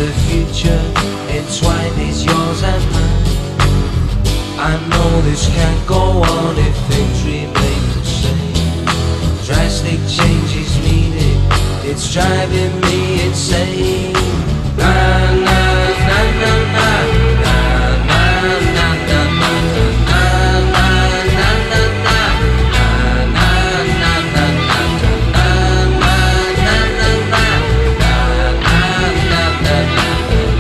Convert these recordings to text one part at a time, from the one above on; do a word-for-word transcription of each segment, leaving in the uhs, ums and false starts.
the future entwined is yours and mine. I know this can't go on if things remain the same. Drastic change is needed, it's driving me insane. Na na na na na, na na na na na, na na na na na, na na na na, na na na na na, na na na na.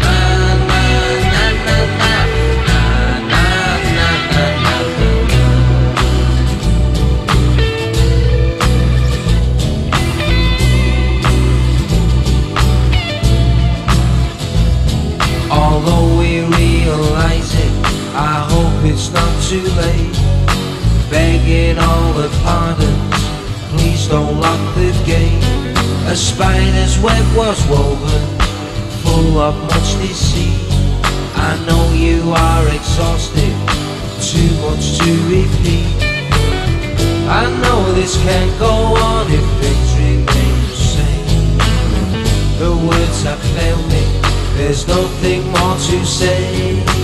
Although we realize it, I hope it's not too late. Begging all the pardons, please don't lock the gate. A spider's web was woven, full of much deceit. I know you are exhausted, too much to repeat. I know this can't go on if things remain the same. The words have failed me, there's nothing more to say.